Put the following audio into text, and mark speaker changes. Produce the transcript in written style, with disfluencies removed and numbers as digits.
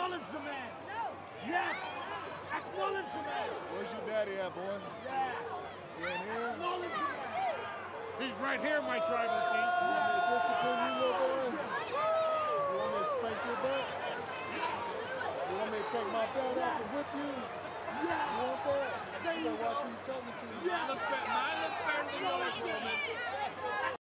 Speaker 1: Acknowledge the man. Yes. Acknowledge the man.
Speaker 2: Where's your daddy at, boy?
Speaker 1: Yeah.
Speaker 2: You in here?
Speaker 1: Acknowledge the man.
Speaker 3: He's right here, my tribal chief.
Speaker 2: You want me to discipline you, little boy? You want me to spank your butt? You want me to take my belt off and whip you?
Speaker 1: Yes.
Speaker 2: You want that? You better watch who you talking to.
Speaker 1: Yes.
Speaker 4: Mine looks better than yours, woman.